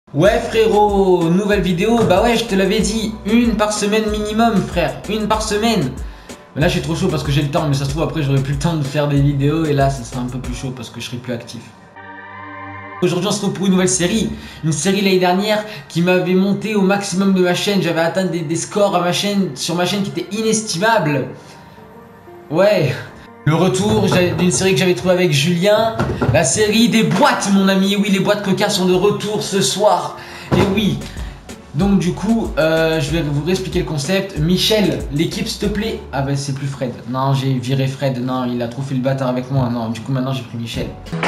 Ouais frérot, nouvelle vidéo, bah ouais je te l'avais dit, une par semaine minimum frère, une par semaine. Mais là je suis trop chaud parce que j'ai le temps, mais ça se trouve après j'aurai plus le temps de faire des vidéos et là ça sera un peu plus chaud parce que je serai plus actif. Aujourd'hui on se retrouve pour une nouvelle série, une série l'année dernière qui m'avait monté au maximum de ma chaîne, j'avais atteint des scores à ma chaîne, sur ma chaîne qui étaient inestimables. Ouais. Le retour d'une série que j'avais trouvé avec Julien, la série des boîtes mon ami, et oui les boîtes Coca sont de retour ce soir, et oui. Donc du coup, je vais vous réexpliquer le concept. Michel, l'équipe s'il te plaît. Ah bah c'est plus Fred, non j'ai viré Fred, non il a trop fait le bâtard avec moi, non du coup maintenant j'ai pris Michel.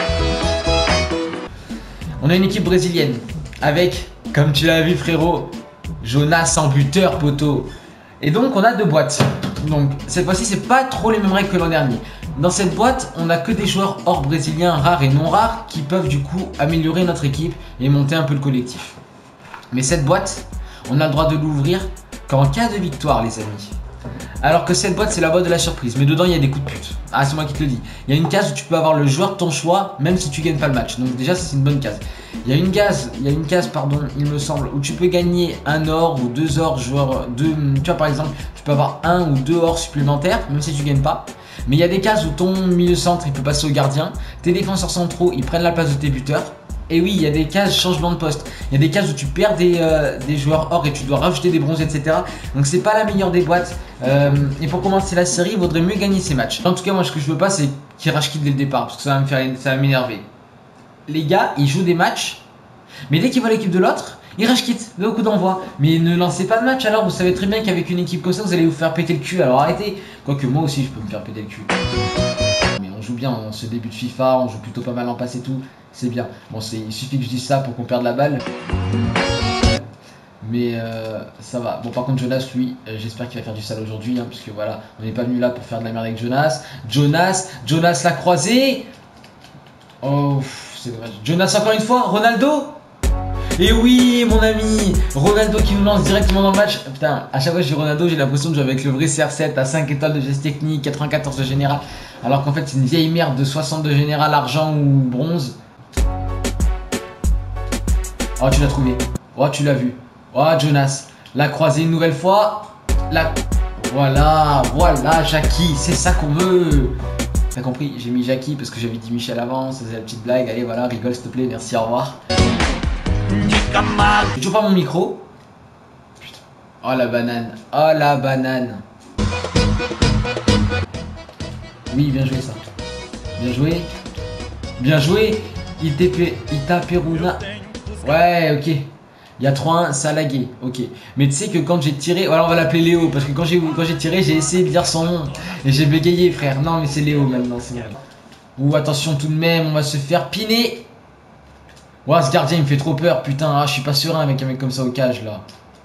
On a une équipe brésilienne, avec, comme tu l'as vu frérot, Jonas en buteur poteau. Et donc on a deux boîtes. Donc cette fois-ci c'est pas trop les mêmes règles que l'an dernier. Dans cette boîte on a que des joueurs hors brésiliens rares et non rares qui peuvent du coup améliorer notre équipe et monter un peu le collectif. Mais cette boîte on a le droit de l'ouvrir qu'en cas de victoire les amis. Alors que cette boîte c'est la boîte de la surprise, mais dedans il y a des coups de pute. Ah c'est moi qui te le dis. Il y a une case où tu peux avoir le joueur de ton choix même si tu gagnes pas le match. Donc déjà ça c'est une bonne case. Il y a une case, il me semble, où tu peux gagner un or ou deux ors joueurs de. Tu vois par exemple, tu peux avoir un ou deux ors supplémentaires même si tu gagnes pas. Mais il y a des cases où ton milieu centre il peut passer au gardien, tes défenseurs centraux ils prennent la place de tes buteurs. Et oui, il y a des cases changement de poste. Il y a des cases où tu perds des joueurs or et tu dois rajouter des bronzes, etc. Donc c'est pas la meilleure des boîtes. Et pour commencer la série, il vaudrait mieux gagner ces matchs. En tout cas, moi ce que je veux pas, c'est qu'il rage quitte dès le départ, parce que ça va m'énerver. Les gars, ils jouent des matchs, mais dès qu'ils voient l'équipe de l'autre, ils rage quittent le coup d'envoi. Mais ne lancez pas de match alors, vous savez très bien qu'avec une équipe comme ça, vous allez vous faire péter le cul. Alors arrêtez. Quoique moi aussi, je peux me faire péter le cul. Mais on joue bien, on se début de FIFA, on joue plutôt pas mal en passe et tout. C'est bien. Bon, il suffit que je dise ça pour qu'on perde la balle. Mais ça va. Bon, par contre, Jonas, lui, j'espère qu'il va faire du sale aujourd'hui. Hein, parce que voilà, on n'est pas venu là pour faire de la merde avec Jonas. Jonas l'a croisé. Oh, c'est dommage. Jonas encore une fois, Ronaldo. Et oui, mon ami, Ronaldo qui nous lance directement dans le match. Putain, à chaque fois que je dis Ronaldo, j'ai l'impression de jouer avec le vrai CR7 à 5 étoiles de geste technique, 94 de général. Alors qu'en fait, c'est une vieille merde de 60 de général, argent ou bronze. Oh, tu l'as trouvé. Oh, tu l'as vu. Oh, Jonas. La croisée une nouvelle fois. Voilà, Jackie. C'est ça qu'on veut. T'as compris? J'ai mis Jackie parce que j'avais dit Michel avant. C'est la petite blague. Allez, voilà, rigole s'il te plaît. Merci, au revoir. J'ai toujours pas mon micro. Putain. Oh, la banane. Oh, la banane. Oui, bien joué ça. Bien joué. Bien joué. Il t'a Peruna. Ouais, ok. Il y a 3-1, ça a lagué. Ok. Mais tu sais que quand j'ai tiré. Voilà, on va l'appeler Léo. Parce que quand j'ai tiré, j'ai essayé de dire son nom. Et j'ai bégayé, frère. Non, mais c'est Léo maintenant. C'est bon. Ouh, attention tout de même. On va se faire piner. Ouah, ce gardien, il me fait trop peur. Putain, ah, je suis pas serein avec un mec comme ça au cage là.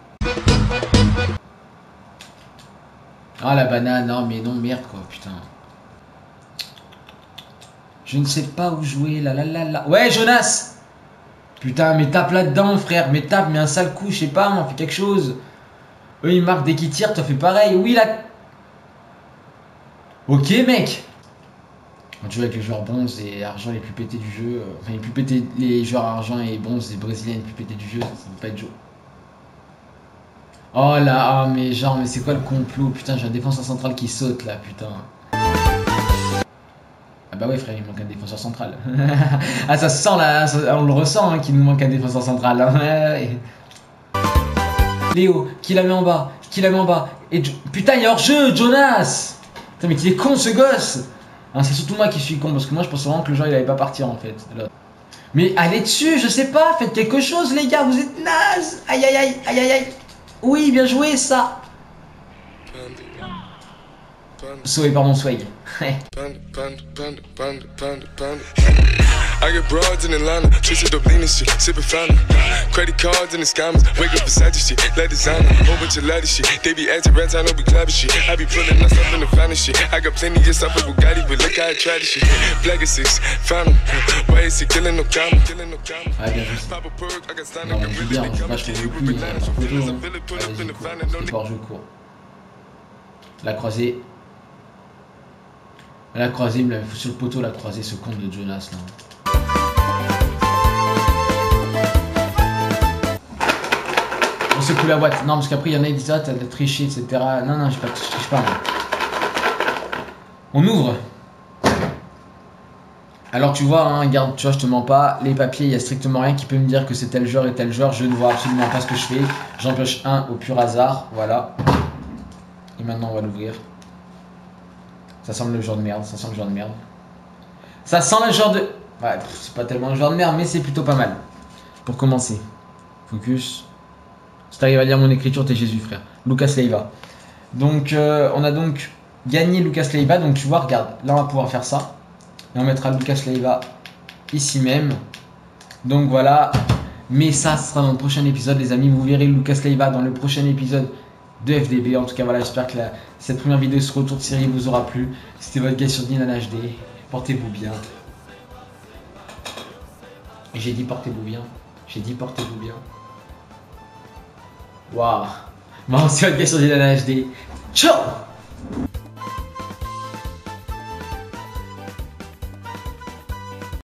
Ah, la banane. Non, mais non, merde quoi. Putain. Je ne sais pas où jouer. Là. Ouais, Jonas! Putain, mais tape là-dedans, frère. Mais tape, mais un sale coup, je sais pas, on fait quelque chose. Eux, ils marquent dès qu'ils tirent, toi fais pareil. Oui, là. Ok, mec. On joue avec les joueurs bronze et argent les plus pétés du jeu. Enfin, les plus pétés, les joueurs argent et bronze, les brésiliens les plus pétés du jeu. Ça va pas être Joe. Oh là, ah, mais genre, mais c'est quoi le complot? Putain, j'ai un défenseur central qui saute là, putain. Ah bah ouais frère, il manque un défenseur central. Ah ça se sent là, on le ressent hein, qu'il nous manque un défenseur central. Hein. Léo, qui la met en bas, Et putain il y a hors-jeu, Jonas. Putain mais qu'il est con ce gosse. Hein, c'est surtout moi qui suis con, parce que moi je pensais vraiment que le joueur il allait pas partir en fait. Là. Mais allez dessus, je sais pas, faites quelque chose les gars, vous êtes nazes. Aïe. Oui, bien joué ça. Sauvé par mon swag. I get broads in Atlanta, twisted up lean and shit, sippin' fountain. Credit cards in the scammers, wake up beside this shit, let designer, whole bunch of ladder shit. They be acting rats, I know we clapping shit. I be pulling us up in the finest shit. I got plenty of stuff with Bugatti, but look how I try this shit. Black is 6, found him. Why is he killing no comma? Ah, bien juste. Non, mais je veux dire, je joue pas, je fais le coup, c'est hors jeu court. La croisée. La croisée, il me l'avait foutu sur le poteau, la croisée, ce compte de Jonas, non. secoue la boîte. Non, parce qu'après, il y en a qui disent ah, t'as triché, etc. Non, non, je triche pas. Moi. On ouvre. Alors tu vois, hein, regarde, tu vois, je te mens pas, les papiers, il n'y a strictement rien qui peut me dire que c'est tel joueur et tel joueur, je ne vois absolument pas ce que je fais. J'en pioche un au pur hasard, voilà. Et maintenant on va l'ouvrir. Ça sent le genre de merde, ça sent le genre de merde. Ça sent le genre de... Ouais, c'est pas tellement le genre de merde, mais c'est plutôt pas mal. Pour commencer. Focus. Si t'arrives à lire mon écriture, t'es Jésus, frère. Lucas Leiva. Donc, on a donc gagné Lucas Leiva. Donc, tu vois, regarde, là, on va pouvoir faire ça. Et on mettra Lucas Leiva ici même. Donc, voilà. Mais ça, ce sera dans le prochain épisode, les amis. Vous verrez Lucas Leiva dans le prochain épisode de FDB. En tout cas, voilà, j'espère que cette première vidéo sur retour de série vous aura plu. C'était votre gars sur Dylan HD. Portez-vous bien. J'ai dit portez-vous bien. J'ai dit portez-vous bien. Waouh. Bon, c'est votre gars sur Dylan HD. Ciao.